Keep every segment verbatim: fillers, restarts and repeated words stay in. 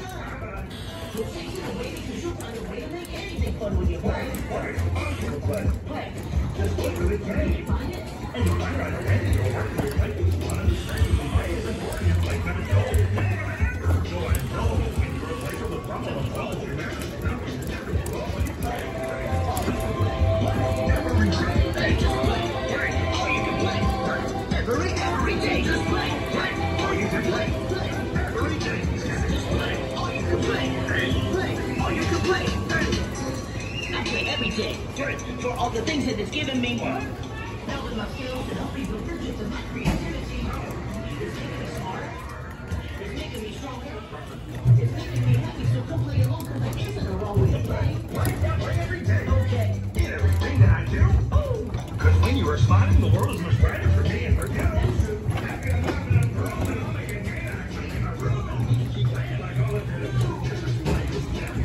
For, for all the things that it's given me. What? Now with my skills and helping the purchase of my creativity, it's making me smarter. It's making me stronger. It's making me happy, so come play along because there isn't a wrong way to play. Play, play every day. Okay. In everything that I do. Oh. Because when you are smiling, the world is much brighter for me and for you. That's true. Happy and laughing and growing and all making gain action in my room. And keep playing like all of it. Just as play is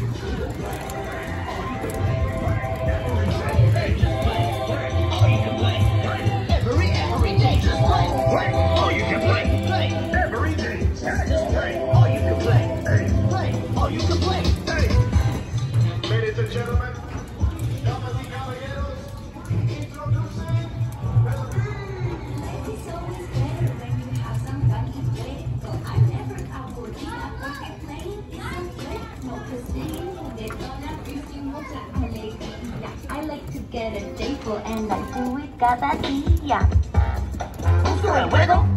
Ladies and gentlemen, damas y caballeros, introducing Life is always better when you have some fun to play. So I never avoid porque playing is a play. No cursing, they're gonna freaking mucha alegría. I like to get a table and I do it cada día. ¿Uso el juego?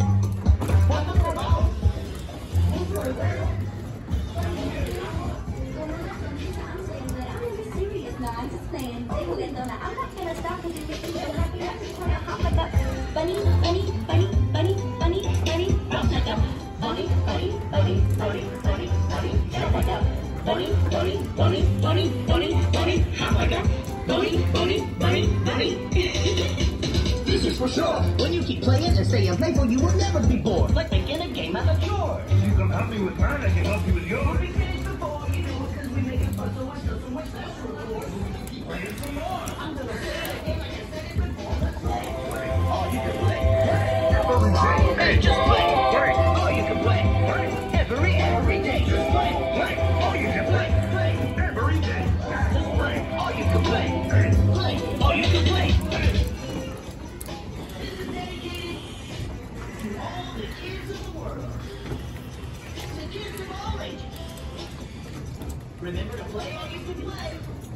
No, I'm just playing. I'm not gonna stop because you're so happy. I'm just trying to hop like a bunny, bunny, bunny, bunny, bunny, bunny. Hop like a bunny, bunny, bunny, bunny, bunny, bunny. Hop like a bunny, bunny, bunny, bunny, bunny, bunny. Hop like a bunny, bunny, bunny, bunny. This is for sure. When you keep playing and staying playful, you will never be bored. Like making a game out of chores. If you come help me with mine, I can help you with yours. We finished before you do it because we make it fun so much, so much faster, of course. Keep playing some more. I'm gonna play it again like I said it before. Let's play. All you can play. Every day. Hey, just play. All you can play. Every, every day. Just play. All you can play. Every day. Just play. All you can play. Hey. Play. All you can play. Hey. This is dedicated to all the kids of the world. To kids of all ages. Remember to play all you can play.